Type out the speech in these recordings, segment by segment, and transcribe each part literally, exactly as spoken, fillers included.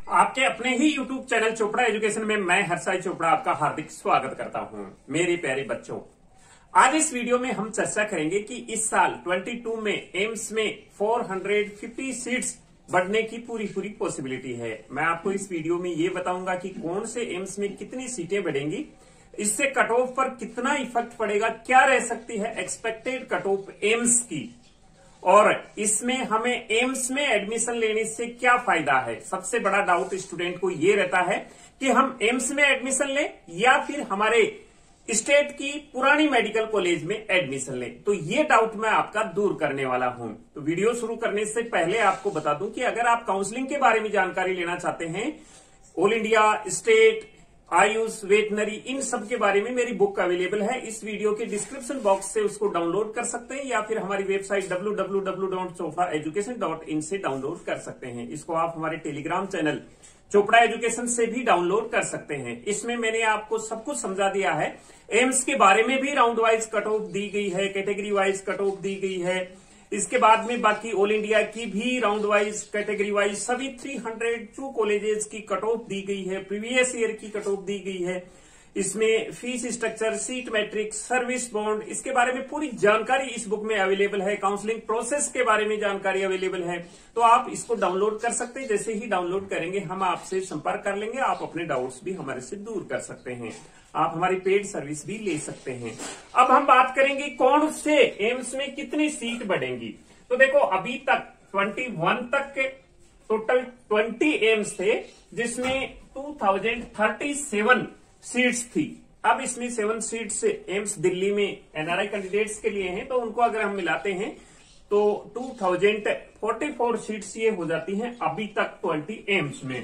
आपके अपने ही यूट्यूब चैनल चोपड़ा एजुकेशन में मैं हर्षाई चोपड़ा आपका हार्दिक स्वागत करता हूं। मेरे प्यारे बच्चों, आज इस वीडियो में हम चर्चा करेंगे कि इस साल बाईस में एम्स में चार सौ पचास सीट्स बढ़ने की पूरी पूरी पॉसिबिलिटी है। मैं आपको इस वीडियो में ये बताऊंगा कि कौन से एम्स में कितनी सीटें बढ़ेंगी, इससे कट ऑफ पर कितना इफेक्ट पड़ेगा, क्या रह सकती है एक्सपेक्टेड कट ऑफ एम्स की, और इसमें हमें एम्स में एडमिशन लेने से क्या फायदा है। सबसे बड़ा डाउट स्टूडेंट को ये रहता है कि हम एम्स में एडमिशन लें या फिर हमारे स्टेट की पुरानी मेडिकल कॉलेज में एडमिशन लें। तो ये डाउट मैं आपका दूर करने वाला हूं। तो वीडियो शुरू करने से पहले आपको बता दूं कि अगर आप काउंसलिंग के बारे में जानकारी लेना चाहते हैं, all India, state, AYUSH, veterinary, इन सब के बारे में मेरी बुक अवेलेबल है। इस वीडियो के डिस्क्रिप्शन बॉक्स से उसको डाउनलोड कर सकते हैं या फिर हमारी website W W W dot Chopra education dot in से डाउनलोड कर सकते हैं। इसको आप हमारे टेलीग्राम चैनल चोपड़ा एजुकेशन से भी डाउनलोड कर सकते हैं। इसमें मैंने आपको सब कुछ समझा दिया है। एम्स के बारे में भी राउंड वाइज कट ऑफ दी गई है, कैटेगरी वाइज कट ऑफ दी गई है। इसके बाद में बाकी ऑल इंडिया की भी राउंड वाइज, कैटेगरी वाइज सभी तीन सौ दो कॉलेजेस की कट ऑफ दी गई है, प्रीवियस ईयर की कट ऑफ दी गई है। इसमें fees structure, seat matrix, service bond, इसके बारे में पूरी जानकारी इस बुक में अवेलेबल है। काउंसलिंग प्रोसेस के बारे में जानकारी अवेलेबल है, तो आप इसको डाउनलोड कर सकते हैं। जैसे ही डाउनलोड करेंगे हम आपसे संपर्क कर लेंगे, आप अपने डाउट्स भी हमारे से दूर कर सकते हैं, आप हमारी पेड सर्विस भी ले सकते हैं। अब हम बात करेंगे कौन से एम्स में कितनी सीट बढ़ेंगी। तो देखो, अभी तक इक्कीस तक के टोटल बीस एम्स थे, जिसमें दो हज़ार सैंतीस सीट्स थी। अब इसमें सेवन सीट्स एम्स दिल्ली में एनआरआई कैंडिडेट्स के लिए हैं, तो उनको अगर हम मिलाते हैं तो दो हज़ार चौवालीस सीट्स ये हो जाती हैं अभी तक बीस एम्स में।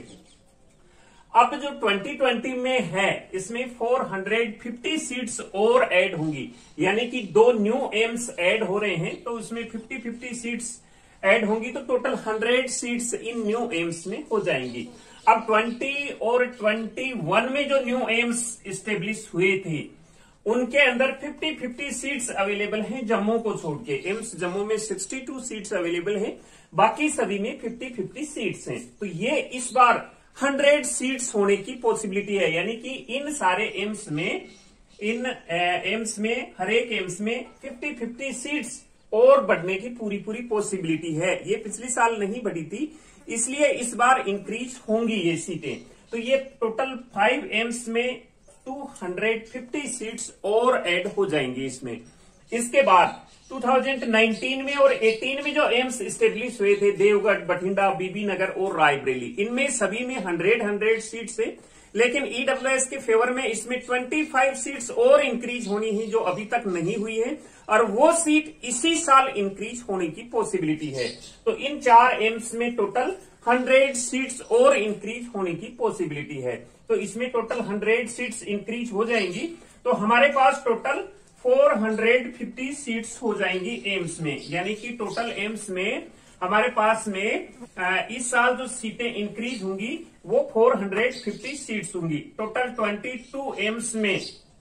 अब जो बीस बीस में है, इसमें चार सौ पचास सीट्स और ऐड होंगी, यानी कि दो न्यू एम्स ऐड हो रहे हैं, तो उसमें पचास पचास सीट्स ऐड होंगी, तो टोटल सौ सीट्स इन न्यू एम्स में हो जाएंगी। अब बीस और इक्कीस में जो न्यू एम्स स्टेब्लिश हुए थे, उनके अंदर पचास पचास सीट्स अवेलेबल हैं जम्मू को छोड़ के। एम्स जम्मू में बासठ सीट्स अवेलेबल हैं, बाकी सभी में पचास पचास सीट्स हैं। तो ये इस बार सौ सीट्स होने की पॉसिबिलिटी है, यानी कि इन सारे एम्स में, इन एम्स में, हर एक एम्स में पचास पचास सीट्स और बढ़ने की पूरी पूरी पॉसिबिलिटी है। ये पिछले साल नहीं बढ़ी थी, इसलिए इस बार इंक्रीज होंगी ये सीटें। तो ये टोटल फाइव एम्स में दो सौ पचास सीट्स और ऐड हो जाएंगी इसमें। इसके बाद दो हज़ार उन्नीस में और अठारह में जो एम्स स्टेब्लिश हुए थे, देवगढ़, बठिंडा, बीबीनगर और रायबरेली, इनमें सभी में हंड्रेड हंड्रेड सीट्स है। लेकिन ईडब्ल्यूएस के फेवर में इसमें पच्चीस सीट्स और इंक्रीज होनी है, जो अभी तक नहीं हुई है, और वो सीट इसी साल इंक्रीज होने की पॉसिबिलिटी है। तो इन चार एम्स में टोटल सौ सीट्स और इंक्रीज होने की पॉसिबिलिटी है। तो इसमें टोटल सौ सीट्स इंक्रीज हो जाएंगी, तो हमारे पास टोटल चार सौ पचास सीट्स हो जाएंगी एम्स में, यानी कि टोटल एम्स में हमारे पास में इस साल जो सीटें इंक्रीज होंगी वो चार सौ पचास सीट्स होंगी। टोटल बाईस एम्स में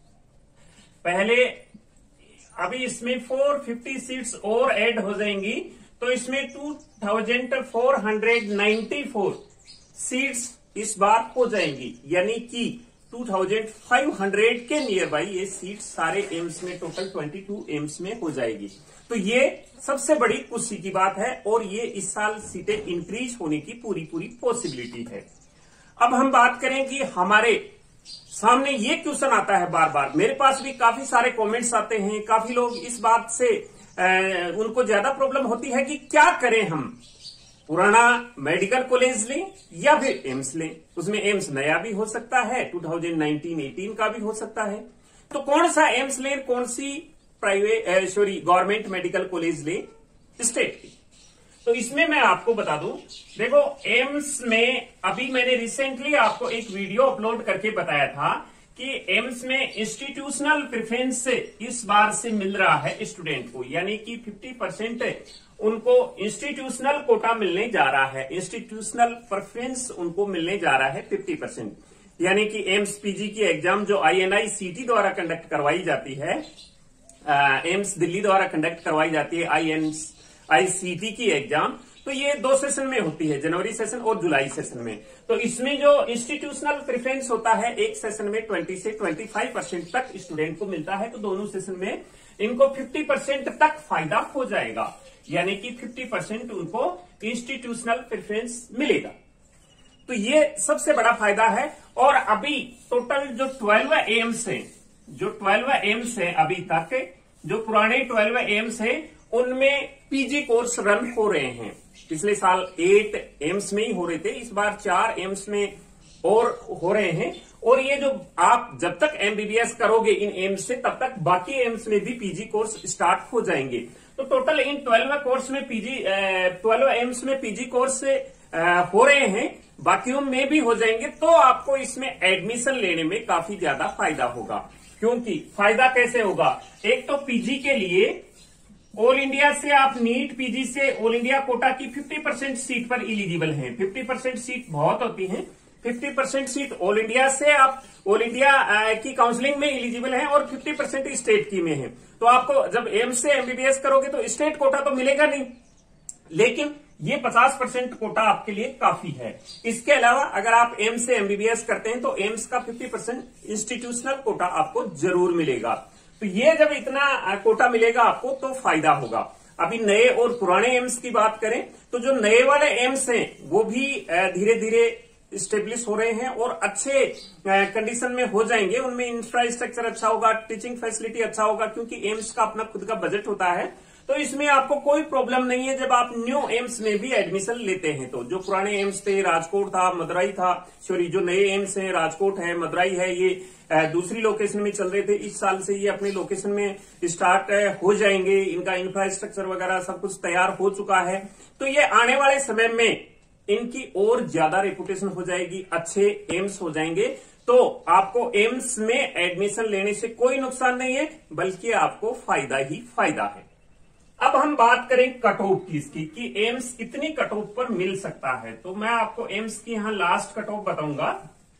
पहले, अभी इसमें चार सौ पचास सीट्स और ऐड हो जाएंगी, तो इसमें दो हज़ार चार सौ चौरानवे सीट्स इस बार हो जाएंगी, यानी कि दो हज़ार पाँच सौ के नियर बाई ये सीट सारे एम्स में, टोटल बाईस एम्स में हो जाएगी। तो ये सबसे बड़ी खुशी की बात है, और ये इस साल सीटें इंक्रीज होने की पूरी पूरी पॉसिबिलिटी है। अब हम बात करें कि हमारे सामने ये क्वेश्चन आता है बार बार, मेरे पास भी काफी सारे कमेंट्स आते हैं, काफी लोग इस बात से आ, उनको ज्यादा प्रॉब्लम होती है कि क्या करें हम, पुराना मेडिकल कॉलेज लें या फिर एम्स लें। उसमें एम्स नया भी हो सकता है, दो हज़ार उन्नीस अठारह का भी हो सकता है, तो कौन सा एम्स लें, कौन सी private sorry government medical college लें स्टेट की। तो इसमें मैं आपको बता दूं, देखो एम्स में अभी मैंने रिसेंटली आपको एक वीडियो अपलोड करके बताया था कि एम्स में इंस्टीट्यूशनल प्रेफरेंस इस बार से मिल रहा है स्टूडेंट को, यानी कि पचास परसेंट उनको इंस्टीट्यूशनल कोटा मिलने जा रहा है, इंस्टीट्यूशनल प्रेफरेंस उनको मिलने जा रहा है पचास परसेंट। यानी कि एम्स पीजी की एग्जाम जो आईएनआई सीटी द्वारा कंडक्ट करवाई जाती है, एम्स दिल्ली द्वारा कंडक्ट करवाई जाती है आई एन आई सीटी की एग्जाम, तो ये दो सेशन में होती है, जनवरी सेशन और जुलाई सेशन में। तो इसमें जो इंस्टीट्यूशनल प्रेफरेंस होता है एक सेशन में बीस से पच्चीस परसेंट तक स्टूडेंट को मिलता है, तो दोनों सेशन में इनको पचास परसेंट तक फायदा हो जाएगा, यानी कि पचास परसेंट उनको इंस्टीट्यूशनल प्रेफरेंस मिलेगा। तो ये सबसे बड़ा फायदा है। और अभी टोटल जो ट्वेल्व एम्स है, जो ट्वेल्व एम्स है अभी तक, जो पुराने ट्वेल्व एम्स है उनमें पीजी कोर्स रन हो रहे हैं। पिछले साल एट एम्स में ही हो रहे थे, इस बार चार एम्स में और हो रहे हैं। और ये जो आप जब तक एमबीबीएस करोगे इन एम्स से, तब तक बाकी एम्स में भी पीजी कोर्स स्टार्ट हो जाएंगे। तो टोटल इन ट्वेल्व कोर्स में पीजी ट्वेल्व एम्स में पीजी कोर्स हो रहे हैं, बाकियों में भी हो जाएंगे। तो आपको इसमें एडमिशन लेने में काफी ज्यादा फायदा होगा। क्योंकि फायदा कैसे होगा, एक तो पीजी के लिए ऑल इंडिया से आप नीट पीजी से ऑल इंडिया कोटा की पचास परसेंट सीट पर इलिजिबल हैं। पचास परसेंट सीट बहुत होती हैं, पचास परसेंट सीट ऑल इंडिया से आप ऑल इंडिया की काउंसलिंग में इलिजिबल हैं और पचास परसेंट स्टेट की में है। तो आपको जब एम्स से एमबीबीएस करोगे तो स्टेट कोटा तो मिलेगा नहीं, लेकिन ये पचास परसेंट कोटा आपके लिए काफी है। इसके अलावा अगर आप एम्स से एमबीबीएस करते हैं तो एम्स का पचास परसेंट इंस्टीट्यूशनल कोटा आपको जरूर मिलेगा। तो ये जब इतना कोटा मिलेगा आपको तो फायदा होगा। अभी नए और पुराने एम्स की बात करें तो जो नए वाले एम्स हैं वो भी धीरे धीरे स्टेब्लिश हो रहे हैं और अच्छे कंडीशन में हो जाएंगे। उनमें इंफ्रास्ट्रक्चर अच्छा होगा, टीचिंग फैसिलिटी अच्छा होगा, क्योंकि एम्स का अपना खुद का बजट होता है। तो इसमें आपको कोई प्रॉब्लम नहीं है जब आप न्यू एम्स में भी एडमिशन लेते हैं। तो जो पुराने एम्स थे, राजकोट था, मदुरई था, सॉरी जो नए एम्स हैं राजकोट है, मदुरई है, ये दूसरी लोकेशन में चल रहे थे। इस साल से ये अपनी लोकेशन में स्टार्ट हो जाएंगे, इनका इंफ्रास्ट्रक्चर वगैरह सब कुछ तैयार हो चुका है। तो ये आने वाले समय में इनकी और ज्यादा रेपुटेशन हो जाएगी, अच्छे एम्स हो जाएंगे। तो आपको एम्स में एडमिशन लेने से कोई नुकसान नहीं है, बल्कि आपको फायदा ही फायदा है। अब हम बात करें कट ऑफ की इसकी, कि एम्स कितनी कट ऑफ पर मिल सकता है। तो मैं आपको एम्स की यहां लास्ट कट ऑफ बताऊंगा,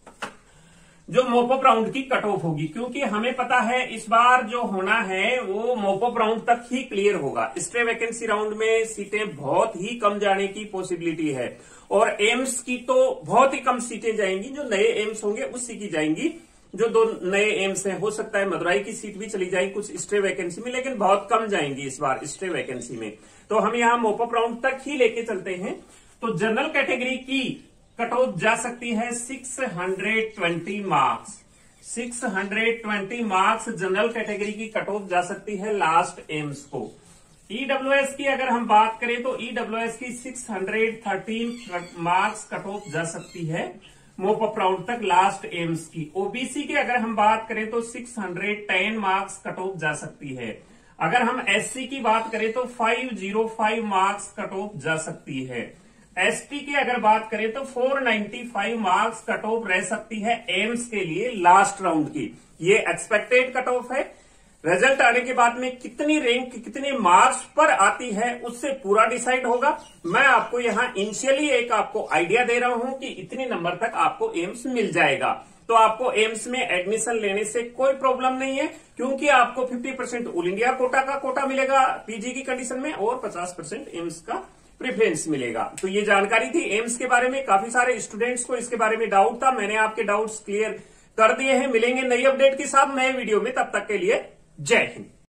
जो मॉपअप राउंड की कट ऑफ होगी। क्योंकि हमें पता है इस बार जो होना है वो मॉपअप राउंड तक ही क्लियर होगा। स्टे वैकेंसी राउंड में सीटें बहुत ही कम जाने की पॉसिबिलिटी है, और एम्स की तो बहुत ही कम सीटें जाएंगी। जो नए एम्स होंगे उसी की जाएंगी। जो दो नए एम्स हैं, हो सकता है मदुरई की सीट भी चली जाएगी कुछ स्टे वैकेंसी में, लेकिन बहुत कम जाएंगी इस बार स्टे वैकेंसी में। तो हम यहाँ मॉपअप राउंड तक ही लेके चलते हैं। तो जनरल कैटेगरी की कट ऑफ जा सकती है छह सौ बीस मार्क्स। छह सौ बीस मार्क्स जनरल कैटेगरी की कट ऑफ जा सकती है लास्ट एम्स को। ईडब्ल्यूएस की अगर हम बात करें तो ईडब्ल्यूएस की छह सौ तेरह मार्क्स कट ऑफ जा सकती है मॉपअप राउंड तक लास्ट एम्स की। ओबीसी की अगर हम बात करें तो छह सौ दस मार्क्स कट ऑफ जा सकती है। अगर हम एससी की बात करें तो पाँच सौ पाँच मार्क्स कट ऑफ जा सकती है। एसटी की अगर बात करें तो चार सौ पचानवे मार्क्स कट ऑफ रह सकती है एम्स के लिए लास्ट राउंड की। ये एक्सपेक्टेड कट ऑफ है। रिजल्ट आने के बाद में कितनी रैंक कितने मार्क्स पर आती है उससे पूरा डिसाइड होगा। मैं आपको यहाँ इनिशियली एक आपको आइडिया दे रहा हूं कि इतने नंबर तक आपको एम्स मिल जाएगा। तो आपको एम्स में एडमिशन लेने से कोई प्रॉब्लम नहीं है, क्योंकि आपको पचास परसेंट ऑल इंडिया कोटा का कोटा मिलेगा पीजी की कंडीशन में, और पचास परसेंट एम्स का प्रेफरेंस मिलेगा। तो ये जानकारी थी एम्स के बारे में। काफी सारे स्टूडेंट्स को इसके बारे में डाउट था, मैंने आपके डाउट्स क्लियर कर दिए हैं। मिलेंगे नई अपडेट के साथ नए वीडियो में, तब तक के लिए जय हिंद।